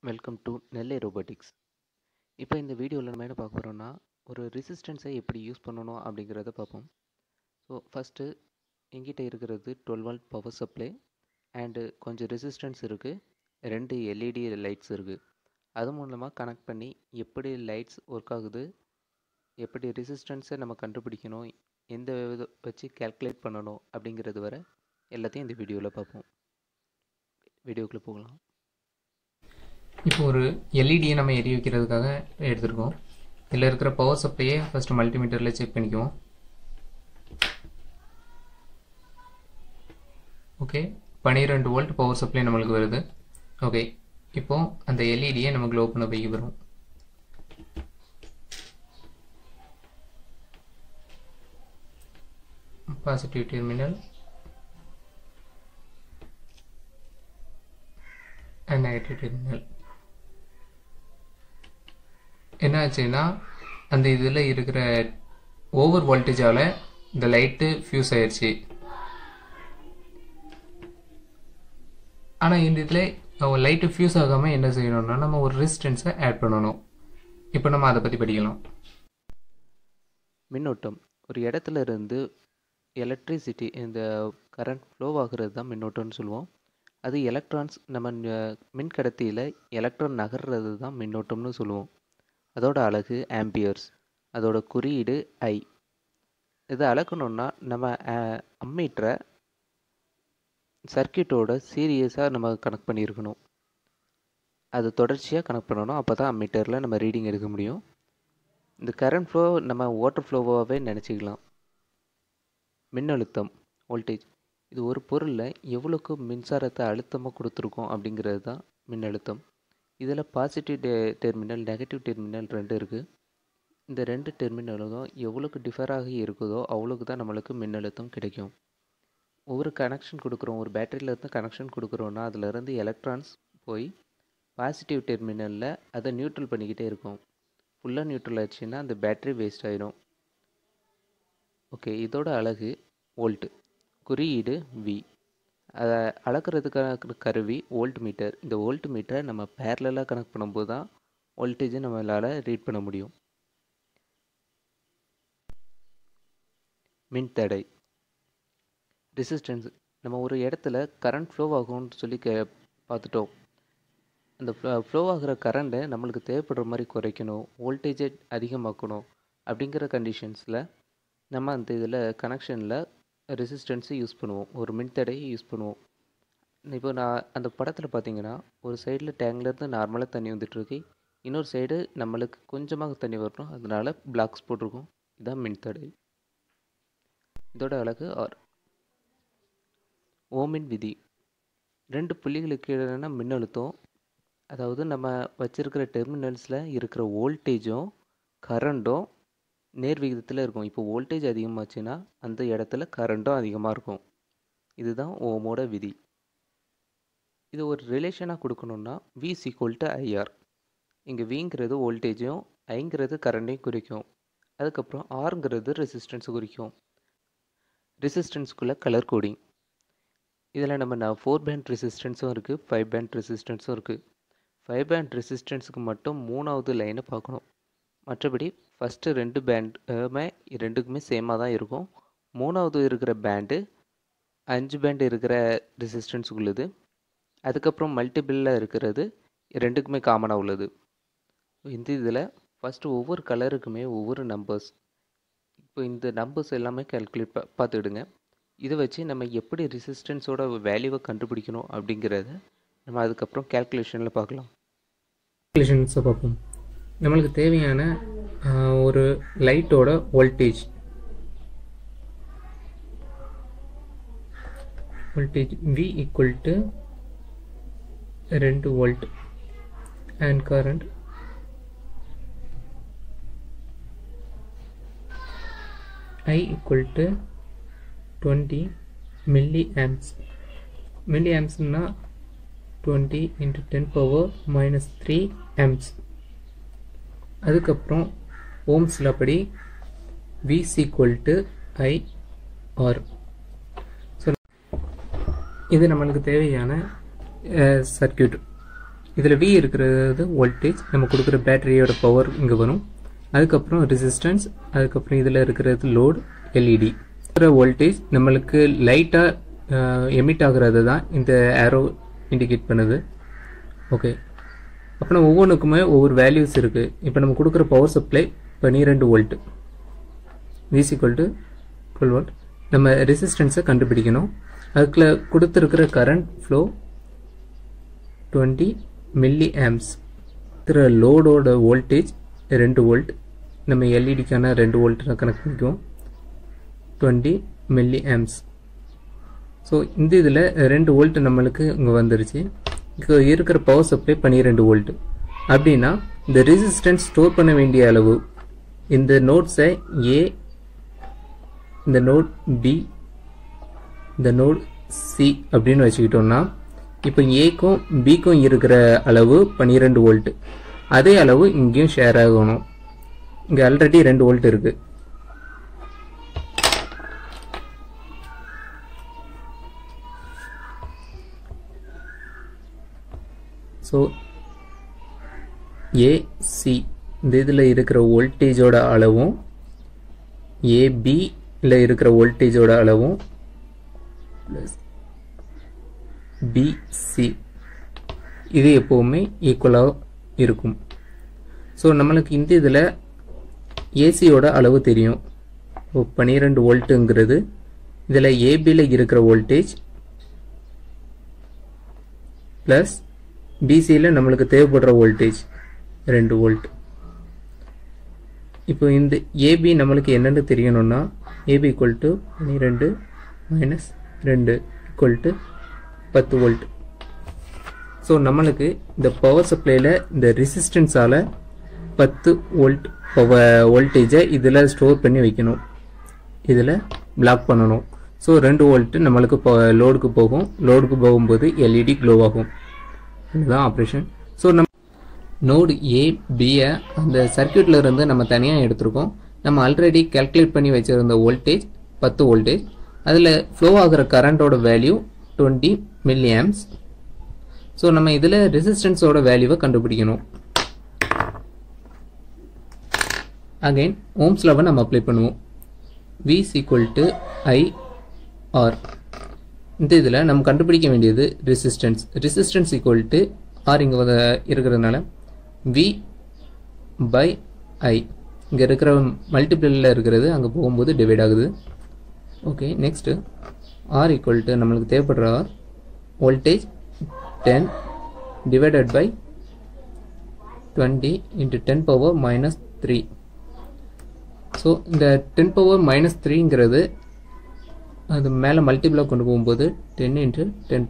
Welcome to Nellai robotics. இப்போ இந்த வீடியோவில் நம்ம என்ன பார்க்க போகிறோம்னா, ஒரு ரெசிஸ்டன்ஸை எப்படி யூஸ் பண்ணணும் அப்படிங்கிறத பார்ப்போம். ஸோ ஃபஸ்ட்டு எங்கிட்ட இருக்கிறது 12 வால்ட் பவர் சப்ளை அண்டு கொஞ்சம் ரெசிஸ்டன்ஸ் இருக்குது, 2 எல்இடி லைட்ஸ் இருக்குது. அது மூலமாக கனெக்ட் பண்ணி எப்படி லைட்ஸ் ஒர்க் ஆகுது, எப்படி ரெசிஸ்டன்ஸை நம்ம கண்டுபிடிக்கணும், எந்த வச்சு கேல்குலேட் பண்ணணும் அப்படிங்கிறது வரை எல்லாத்தையும் இந்த வீடியோவில் பார்ப்போம். வீடியோக்குள்ளே போகலாம். இப்போ ஒரு எல்இடியை நம்ம எரிய வைக்கிறதுக்காக எடுத்துருக்கோம். இதில் இருக்கிற பவர் சப்ளையை ஃபஸ்ட்டு மல்டிமீட்டரில் செக் பண்ணிக்குவோம். ஓகே, 12 வோல்ட் பவர் சப்ளை நம்மளுக்கு வருது. ஓகே, இப்போ அந்த எல்இடியை நம்ம க்ளோ பண்ண வைக்க போகிறோம். Positive terminal and negative terminal. என்ன ஆச்சுன்னா, அந்த இதில் இருக்கிற ஓவர் வோல்டேஜால் இந்த லைட்டு ஃபியூஸ் ஆயிடுச்சு. ஆனால் இந்த இதில் லைட்டு ஃபியூஸ் ஆகாமல் என்ன செய்யணும்னா, நம்ம ஒரு ரெசிஸ்டன்ஸை ஆட் பண்ணணும். இப்போ நம்ம அதை பற்றி படிக்கலாம். மின்னோட்டம் ஒரு இடத்துல இருந்து எலக்ட்ரிசிட்டி, இந்த கரண்ட் ஃப்ளோ ஆகுறது தான் மின்னோட்டம்னு சொல்லுவோம். அது எலக்ட்ரான்ஸ், நம்ம மின்கடத்தியில் எலக்ட்ரான் நகர்றது தான் மின்னோட்டம்னு சொல்லுவோம். அதோட அலகு ஆம்பியர்ஸ், அதோட குறியீடு ஐ. இதை அளக்கணுன்னா நம்ம அம்மீட்டரை சர்க்கியூட்டோட சீரியஸாக நம்ம கனெக்ட் பண்ணியிருக்கணும். அது தொடர்ச்சியாக கனெக்ட் பண்ணணும், அப்போ தான் அம்மீட்டரில் நம்ம ரீடிங் எடுக்க முடியும். இந்த கரண்ட் ஃப்ளோ நம்ம வாட்டர் ஃப்ளோவாகவே நினச்சிக்கலாம். மின்னழுத்தம், வோல்டேஜ், இது ஒரு பொருளில் எவ்வளோக்கு மின்சாரத்தை அழுத்தமாக கொடுத்துருக்கோம் அப்படிங்கிறது தான் மின்னழுத்தம். இதில் பாசிட்டிவ் டெர்மினல், நெகட்டிவ் டெர்மினல் 2 இருக்குது. இந்த 2 டெர்மினலும் எவ்வளோக்கு டிஃபராகி இருக்குதோ அவ்வளோக்கு தான் நம்மளுக்கு மின்னழுத்தம் கிடைக்கும். ஒவ்வொரு கனெக்ஷன் கொடுக்குறோம், ஒரு பேட்டரியிலேருந்து கனெக்ஷன் கொடுக்குறோன்னா அதிலேருந்து எலக்ட்ரான்ஸ் போய் பாசிட்டிவ் டெர்மினலில் அதை நியூட்ரல் பண்ணிக்கிட்டே இருக்கும். ஃபுல்லாக நியூட்ரல் ஆச்சுன்னா அந்த பேட்டரி வேஸ்ட் ஆகிடும். ஓகே, இதோட அலகு வோல்ட்டு, குறியீடு வி. அதை அளக்கிறதுக்கான கருவி வோல்ட் மீட்டர். இந்த வோல்ட் மீட்டரை நம்ம பேரலாக கனெக்ட் பண்ணும்போது தான் வோல்டேஜை நம்மளால் ரீட் பண்ண முடியும். மின்தடை, ரெசிஸ்டன்ஸ். நம்ம ஒரு இடத்துல கரண்ட் ஃப்ளோ ஆகும்னு சொல்லி பார்த்துட்டோம். அந்த ஃப்ளோ ஆகிற கரண்ட்டை நம்மளுக்கு தேவைப்படுற மாதிரி குறைக்கணும், வோல்டேஜை அதிகமாக்கணும். அப்படிங்கிற கண்டிஷன்ஸில் நம்ம அந்த இதில் கனெக்ஷனில் ரெசிஸ்டன்ஸை யூஸ் பண்ணுவோம், ஒரு மின்தடையை யூஸ் பண்ணுவோம். இப்போ நான் அந்த படத்தில் பார்த்தீங்கன்னா, ஒரு சைடில் டேங்க்லேருந்து நார்மலாக தண்ணி வந்துட்டுருக்கு, இன்னொரு சைடு நம்மளுக்கு கொஞ்சமாக தண்ணி வரணும், அதனால் பிளாக்ஸ் போட்டிருக்கோம். இதுதான் மின்தடை. இதோட அலகு ஆர். ஓமின் விதி, 2 புள்ளிகளுக்கு இடையிலான மின்னழுத்தம், அதாவது நம்ம வச்சிருக்கிற டெர்மினல்ஸில் இருக்கிற வோல்டேஜும் கரண்ட்டும் நேர் விகிதத்தில் இருக்கும். இப்போ வோல்டேஜ் அதிகமாச்சுன்னா அந்த இடத்துல கரண்ட்டும் அதிகமாக இருக்கும். இதுதான் ஓமோட விதி. இது ஒரு ரிலேஷனாக கொடுக்கணுன்னா V = IR. இங்கே Vங்கிறது வோல்டேஜும் ஐங்கிறது கரண்ட்டையும் குறிக்கும். அதுக்கப்புறம் ஆர்ங்கிறது ரெசிஸ்டன்ஸை குறிக்கும். ரெசிஸ்டன்ஸுக்குள்ளே கலர் கோடிங். இதில் நம்ம 4 பேண்ட் ரெசிஸ்டன்ஸும் இருக்குது, 5 பேண்ட் ரெசிஸ்டன்ஸும் இருக்குது. 5 பேண்ட் ரெசிஸ்டன்ஸுக்கு மட்டும் 3வது லைனை பார்க்கணும். மற்றபடி ஃபஸ்ட்டு 2 பேண்டுமே ரெண்டுக்குமே சேமாக தான் இருக்கும். 3வது இருக்கிற பேண்டு 5 பேண்டு இருக்கிற ரெசிஸ்டன்ஸுக்குள்ளது. அதுக்கப்புறம் மல்டிபிளில் இருக்கிறது 2க்குமே காமனாக உள்ளது. இந்த இதில் ஃபஸ்ட்டு ஒவ்வொரு கலருக்குமே ஒவ்வொரு நம்பர்ஸ். இப்போ இந்த நம்பர்ஸ் எல்லாமே கால்குலேட் பார்த்துக்கிடுங்க. இதை வச்சு நம்ம எப்படி ரெசிஸ்டன்ஸோட வேல்யூவை கண்டுபிடிக்கணும் அப்படிங்கிறத நம்ம அதுக்கப்புறம் கேல்குலேஷனில் பார்க்கலாம். கேல்குலேஷன்ஸை பார்ப்போம். நம்மளுக்கு தேவையான ஒரு லைட்டோட வோல்டேஜ் V = 2 வோல்ட் and current I = 20 milliamps. milliampsனா 20 × 10⁻³ amps. அதுக்கப்புறம் ஓம்ஸில் படி V = IR. ஸோ இது நம்மளுக்கு தேவையான சர்க்கியூட். இதில் V இருக்கிறது வோல்டேஜ், நம்ம கொடுக்குற பேட்டரியோட பவர் இங்கே வரும். அதுக்கப்புறம் ரெசிஸ்டன்ஸ், அதுக்கப்புறம் இதில் இருக்கிறது லோட் எல்இடி. வோல்டேஜ் நம்மளுக்கு லைட்டாக எமிட் ஆகிறது தான் இந்த ஏரோ இண்டிகேட் பண்ணுது. ஓகே, அப்புறம் ஒவ்வொன்றுக்குமே ஒவ்வொரு வேல்யூஸ் இருக்குது. இப்போ நம்ம கொடுக்குற power supply 12 volt, V = 12 volt. நம்ம ரெசிஸ்டன்ஸை கண்டுபிடிக்கணும். அதுக்குள்ள கொடுத்துருக்கிற கரண்ட் ஃப்ளோ 20 மில்லி ஆம்ஸ். இருக்கிற லோடோட வோல்டேஜ் 2 வோல்ட். நம்ம எல்இடிக்கான 2 வோல்ட் கனெக்ட் பண்ணிக்குவோம். 20 மில்லி ஆம்ஸ். ஸோ இந்த இதில் 2 வோல்ட் நம்மளுக்கு இங்கே வந்துருச்சு. இங்கே இருக்கிற பவர் சப்ளை 12 வோல்ட். அப்படின்னா இந்த ரெசிஸ்டன்ஸ் ஸ்டோர் பண்ண வேண்டிய அளவு இந்த நோட்ஸை ஏ, இந்த நோட் பி, இந்த நோட் சி அப்படின்னு வச்சுக்கிட்டோம்னா, இப்போ ஏக்கும் பிக்கும் இருக்கிற அளவு 12 வோல்ட். அதே அளவு இங்கேயும் ஷேர் ஆகணும். இங்கே ஆல்ரெடி 2 வோல்ட் இருக்கு. ஸோ ஏசி இந்த இதில் இருக்கிற வோல்டேஜோட அளவும் ஏபியில் இருக்கிற வோல்டேஜோட அளவும் ப்ளஸ் பிசி இது எப்போவுமே ஈக்குவலாக இருக்கும். ஸோ நம்மளுக்கு இந்த இதில் ஏசியோட அளவு தெரியும். 12 வோல்ட்டுங்கிறது இதில் ஏபியில் இருக்கிற வோல்டேஜ் ப்ளஸ் பிசியில் நம்மளுக்கு தேவைப்படுற வோல்டேஜ் 2 வோல்ட். இப்போ இந்த ஏபி நம்மளுக்கு என்னென்னு தெரியணும்னா, ஏபி = 12 மைனஸ் 2 = 10 வோல்ட். ஸோ நம்மளுக்கு இந்த பவர் சப்ளையில் இந்த ரெசிஸ்டன்ஸால் 10 வோல்ட் வோல்டேஜை இதில் ஸ்டோர் பண்ணி வைக்கணும், இதில் பிளாக் பண்ணணும். ஸோ 2 வோல்ட் நம்மளுக்கு லோடுக்கு போகும். லோடுக்கு போகும்போது எல்இடி க்ளோ ஆகும். இதுதான் ஆப்ரேஷன். ஸோ நம்ம நோடு ஏபியை அந்த சர்க்கியூட்டில் இருந்து நம்ம தனியாக எடுத்திருக்கோம். நம்ம ஆல்ரெடி கால்குலேட் பண்ணி வச்சுருந்த வோல்டேஜ் 10 வோல்டேஜ். அதில் ஃப்ளோ ஆகிற கரண்டோட வேல்யூ 20 மில்லி ஆம்ஸ். ஸோ நம்ம இதில் ரெசிஸ்டன்ஸோட வேல்யூவை கண்டுபிடிக்கணும். அகைன் ஓம்ஸ் லாவை நம்ம அப்ளை பண்ணுவோம். V = IR. இந்த இதில் நம்ம கண்டுபிடிக்க வேண்டியது ரெசிஸ்டன்ஸ். ரெசிஸ்டன்ஸ் = R இங்கே இருக்கிறதுனால V/I. இங்கே இருக்கிற மல்டிபிளில் இருக்கிறது அங்கே போகும்போது டிவைட் ஆகுது. ஓகே, நெக்ஸ்ட்டு R = நம்மளுக்கு தேவைப்படுற R voltage 10 divided by 20 × 10⁻³ so இந்த 10⁻³ அது மேலே மல்டிபிளாக கொண்டு போகும்போது 10 ×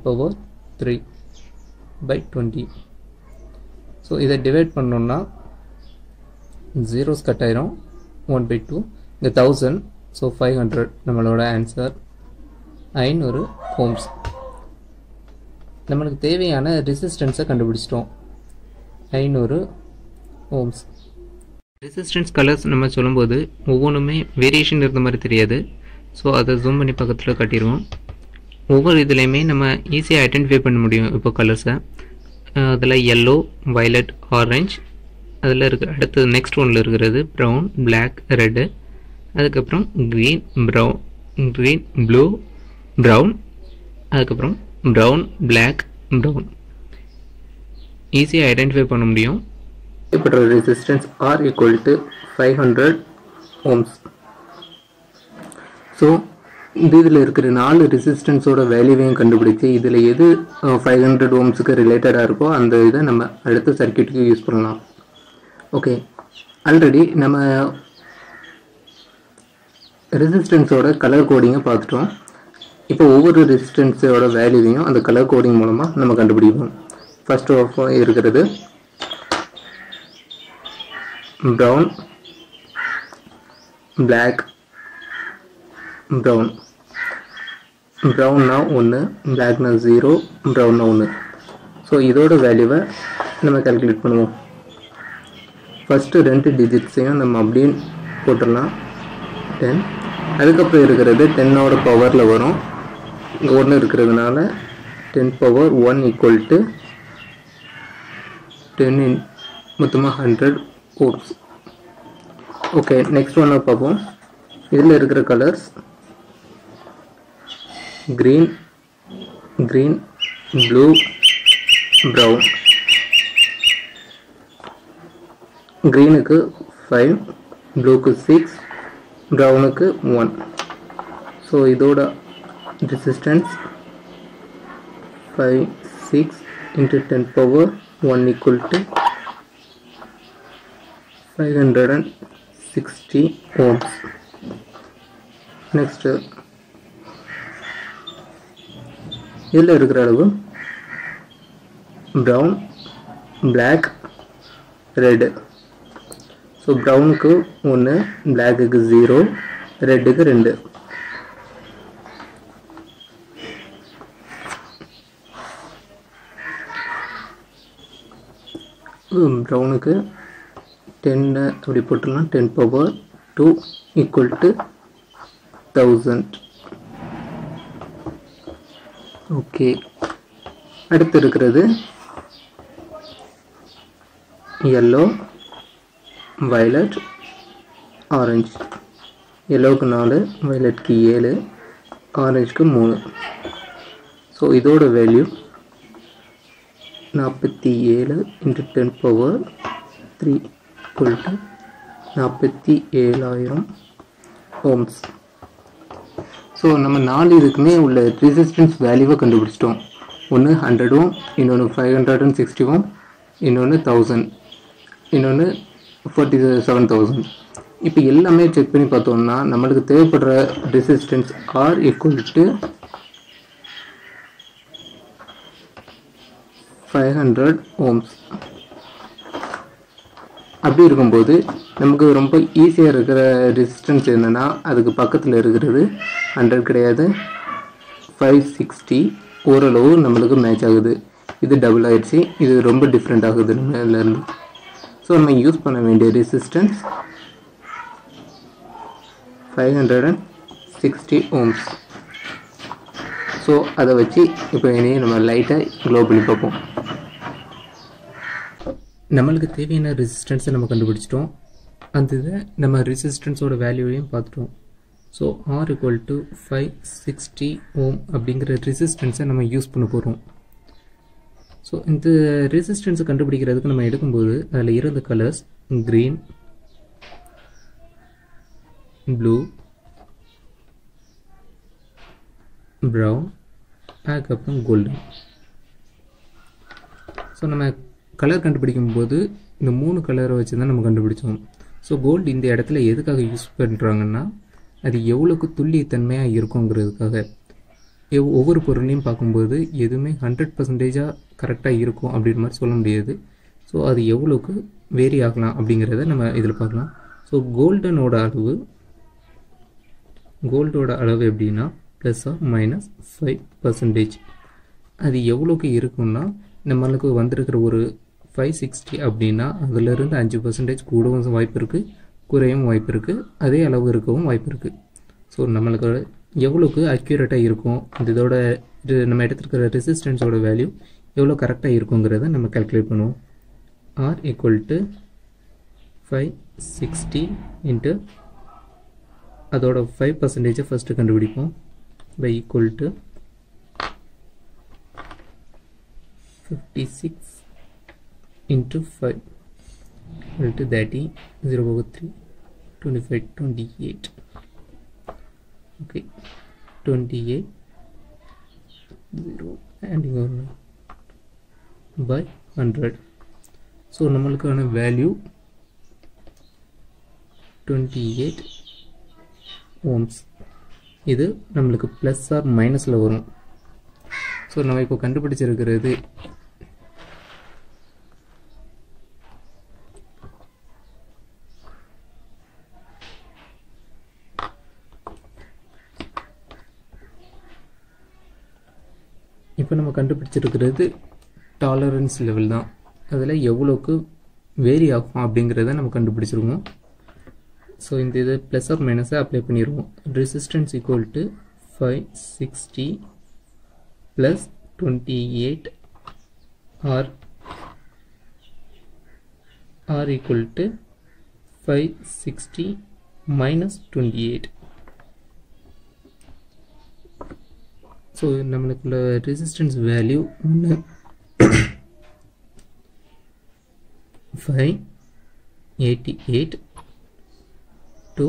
10⁻³ / 20. ஸோ இதை டிவைட் பண்ணோம்னா ஜீரோஸ் கட் ஆயிரும். 1/2 இந்த 1000. ஸோ 500 நம்மளோட ஆன்சர். 500 ஓம்ஸ். நம்மளுக்கு தேவையான ரெசிஸ்டன்ஸை கண்டுபிடிச்சிட்டோம். 500 ஓம்ஸ். ரெசிஸ்டன்ஸ் கலர்ஸ் நம்ம சொல்லும்போது ஒவ்வொன்றுமே வேரியேஷன் இருந்த மாதிரி தெரியாது. ஸோ அதை ஜூம் பண்ணி பக்கத்தில் காட்டிடுவோம். ஒவ்வொரு இதுலேயுமே நம்ம ஈஸியாக ஐடென்டிஃபை பண்ண முடியும். இப்போ கலர்ஸை அதில் yellow, violet, orange, அதில் அடுத்து நெக்ஸ்ட் ஒன்றில் இருக்கிறது ப்ரௌன், பிளாக், ரெட்டு, அதுக்கப்புறம் க்ரீன், ப்ளூ, ப்ரௌன், அதுக்கப்புறம் ப்ரௌன், பிளாக், ப்ரௌன். ஈஸியாக ஐடென்டிஃபை பண்ண முடியும். Resistance R = 500 ohms. ஸோ இந்த இதில் இருக்கிற 4 ரெசிஸ்டன்ஸோட வேல்யூவையும் கண்டுபிடிச்சி இதில் எது 500 ஓம்ஸுக்கு ரிலேட்டடாக இருக்கோ அந்த இதை நம்ம அடுத்த சர்க்கியூட்டுக்கு யூஸ் பண்ணலாம். ஓகே, ஆல்ரெடி நம்ம ரெசிஸ்டன்ஸோட கலர் கோடிங்கை பார்த்துட்டோம். இப்போ ஒவ்வொரு ரெசிஸ்டன்ஸோட வேல்யூவையும் அந்த கலர் கோடிங் மூலமாக நம்ம கண்டுபிடிப்போம். ஃபர்ஸ்ட் ஆஃப் இருக்கிறது ப்ரௌன், பிளாக், ப்ரௌன். ப்ரௌன்னா 1, பிளாக்னா 0, ப்ரௌன்னா 1. ஸோ இதோட வேல்யூவை நம்ம கால்குலேட் பண்ணுவோம். ஃபஸ்ட்டு 2 டிஜிட்ஸையும் நம்ம அப்படியே போட்டுடலாம். 10. அதுக்கப்புறம் இருக்கிறது 10ஓட பவரில் வரும். இங்கே 1 இருக்கிறதுனால 10⁻1 = 10 in மொத்தமாக 100 ohms. ஓகே, நெக்ஸ்ட் ஒன்று பார்ப்போம். இதில் இருக்கிற கலர்ஸ் green, blue, brown. greenக்கு 5, blueக்கு 6, brownக்கு 1. ஸோ இதோட resistance 5, 6 into 10 power 1 equal to 560 ohms. Next, இதில் இருக்கிற அளவு brown, black, red. ஸோ ப்ரௌனுக்கு 1, பிளாக்குக்கு 0, ரெட்டுக்கு 2. ப்ரௌனுக்கு 10 அப்படி போட்டுடலாம். 10 power 2 equal to 1000. ஓகே, அடுத்து இருக்கிறது yellow, violet, orange. yellowக்கு 4, violetக்கு 7, orangeக்கு 3. ஸோ இதோட வேல்யூ 47 into 10 power 3 equal to 47,000 ohms. So நம்ம 4 இதுக்குமே உள்ள ரெசிஸ்டன்ஸ் வேல்யூவை கண்டுபிடிச்சிட்டோம். ஒன்று 100 ohm, இன்னொன்று 560 ohm, இன்னொன்று 1000, இன்னொன்று 47,000. இப்போ எல்லாமே செக் பண்ணி பார்த்தோம்னா நம்மளுக்கு தேவைப்படுற resistance R equal to 500 ohms. அப்படி இருக்கும்போது நமக்கு ரொம்ப ஈஸியாக இருக்கிற ரெசிஸ்டன்ஸ் என்னென்னா அதுக்கு பக்கத்தில் இருக்கிறது 100 கிடையாது, 560 ஓரளவு நம்மளுக்கு மேட்ச் ஆகுது. இது டபுள் ஆயிடுச்சு, இது ரொம்ப டிஃப்ரெண்ட் ஆகுது நம்மலேருந்து. ஸோ நம்ம யூஸ் பண்ண வேண்டிய ரெசிஸ்டன்ஸ் 560 ohms. ஸோ அதை வச்சு இப்போ இனியும் நம்ம லைட்டாக க்ளோ பண்ணி பார்ப்போம். நம்மளுக்கு தேவையான ரெசிஸ்டன்ஸை நம்ம கண்டுபிடிச்சிட்டோம். அந்த இதை நம்ம ரெசிஸ்டன்ஸோட வேல்யூவையும் பார்த்துட்டோம். So R equal to 560 ohm அப்படிங்கிற ரெசிஸ்டன்ஸை நம்ம யூஸ் பண்ண போகிறோம். ஸோ இந்த ரெசிஸ்டன்ஸை கண்டுபிடிக்கிறதுக்கு நம்ம எடுக்கும்போது அதில் இருந்த கலர்ஸ் க்ரீன், ப்ளூ, ப்ரௌன், அதுக்கப்புறம் கோல்டன். ஸோ நம்ம கலர் கண்டுபிடிக்கும் போது இந்த 3 கலரை வச்சு தான் நம்ம கண்டுபிடிச்சோம். ஸோ கோல்டு இந்த இடத்துல எதுக்காக யூஸ் பண்ணுறாங்கன்னா அது எவ்வளோக்கு துல்லியத்தன்மையாக இருக்குங்கிறதுக்காக. ஒவ்வொரு பொருளையும் பார்க்கும்போது எதுவுமே 100% கரெக்டாக இருக்கும் அப்படின்ற மாதிரி சொல்ல முடியாது. ஸோ அது எவ்வளோக்கு வேரி ஆகலாம் அப்படிங்கிறத நம்ம இதில் பார்க்கலாம். ஸோ கோல்டோட அளவு எப்படின்னா +or -5%. அது எவ்வளோக்கு இருக்குன்னா நம்மளுக்கு வந்திருக்கிற ஒரு 560 அப்படின்னா அதிலிருந்து 5% கூடவும் வாய்ப்பு இருக்குது, குறையவும் வாய்ப்பு இருக்குது, அதே அளவு இருக்கவும் வாய்ப்பு இருக்குது. ஸோ நம்மளுக்கு எவ்வளோக்கு அக்யூரேட்டாக இருக்கும், இதோட நம்ம எடுத்துருக்கிற ரெசிஸ்டன்ஸோட வேல்யூ எவ்வளோ கரெக்டாக இருக்குங்கிறத நம்ம கால்குலேட் பண்ணுவோம். R equal to 560 into அதோட 5% ஃபஸ்ட்டு கண்டுபிடிப்போம் by equal to 56 into 5 equal to 30, 0/3, 25, 28. Okay, 28 0 and by 100. So நம்மளுக்கான வேல்யூ 28 ohms. இது நம்மளுக்கு ப்ளஸ் ஆர் மைனஸில் வரும். ஸோ நம்ம இப்போ கண்டுபிடிச்சிருக்கிறது டாலரன்ஸ் லெவல் தான். அதில் எவ்வளோக்கு வேரி ஆகும் அப்படிங்கிறத நம்ம கண்டுபிடிச்சிருக்கோம். ஸோ இந்த இது ப்ளஸ் ஆர் மைனஸை அப்ளை பண்ணிடுவோம். Resistance equal to 560 + 28 R R equal to 560 minus 28. So நம்மளுக்குள்ள resistance value 588 to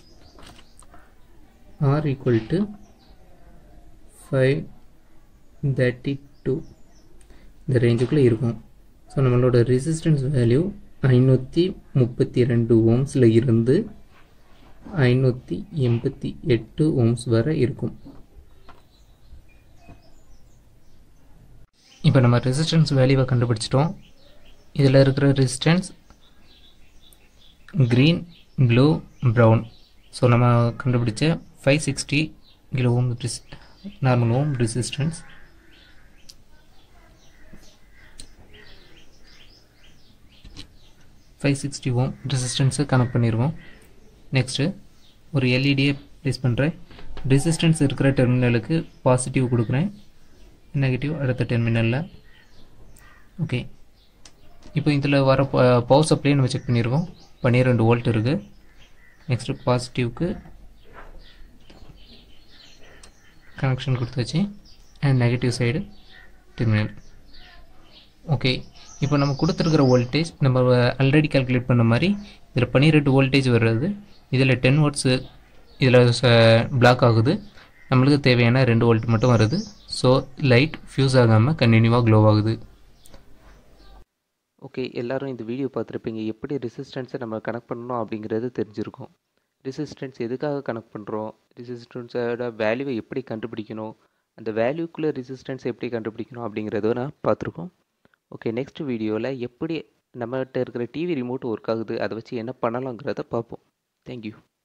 R equal to 532 இந்த ரேஞ்சுக்குள்ளே இருக்கும். ஸோ நம்மளோட ரெசிஸ்டன்ஸ் வேல்யூ 532 ஓம்ஸில் இருந்து 588 ஓம்ஸ் வரை இருக்கும். இப்போ நம்ம ரெசிஸ்டன்ஸ் வேல்யூவை கண்டுபிடிச்சிட்டோம். இதில் இருக்கிற resistance green, blue, brown. So நம்ம கண்டுபிடிச்ச 560 kilo ohm normal ohm resistance. $560 ohm ரெசிஸ்டன்ஸை கனெக்ட் பண்ணிடுவோம். நெக்ஸ்ட்டு ஒரு எல்இடியை ப்ளேஸ் பண்ணுறேன். ரெசிஸ்டன்ஸ் இருக்கிற டெர்மினலுக்கு பாசிட்டிவ் கொடுக்குறேன், நெகட்டிவ் அடுத்த டெர்மினலில். ஓகே, இப்போ இதில் வர பவர் சப்ளை நம்ம செக் பண்ணியிருக்கோம். 12 வோல்ட் இருக்குது. நெக்ஸ்ட்டு பாசிட்டிவ்க்கு கனெக்ஷன் கொடுத்தாச்சு and negative side terminal. Okay, இப்போ நம்ம கொடுத்துருக்கிற வோல்டேஜ் நம்ம ஆல்ரெடி கால்குலேட் பண்ண மாதிரி இதில் 12 வோல்டேஜ் வர்றது. இதில் 10 வாட்ஸு இதில் பிளாக் ஆகுது. நம்மளுக்கு தேவையான 2 வோல்ட் மட்டும் வருது. ஸோ லைட் ஃபியூஸ் ஆகாமல் கண்டினியூவாக க்ளோ ஆகுது. ஓகே, எல்லோரும் இந்த வீடியோ பார்த்துருப்பீங்க. எப்படி ரெசிஸ்டன்ஸை நம்ம கனெக்ட் பண்ணணும் அப்படிங்கிறது தெரிஞ்சிருக்கும். ரெசிஸ்டன்ஸ் எதுக்காக கனெக்ட் பண்ணுறோம், ரெசிஸ்டன்ஸோட வேல்யூவை எப்படி கண்டுபிடிக்கணும், அந்த வேல்யூக்குள்ளே ரெசிஸ்டன்ஸ் எப்படி கண்டுபிடிக்கணும் அப்படிங்கிறத நான் பார்த்துருக்கோம். ஓகே, நெக்ஸ்ட் வீடியோவில் எப்படி நம்மகிட்ட இருக்கிற டிவி ரிமோட் ஒர்க் ஆகுது, அதை வச்சு என்ன பண்ணலாங்கிறத பார்ப்போம். தேங்க்யூ.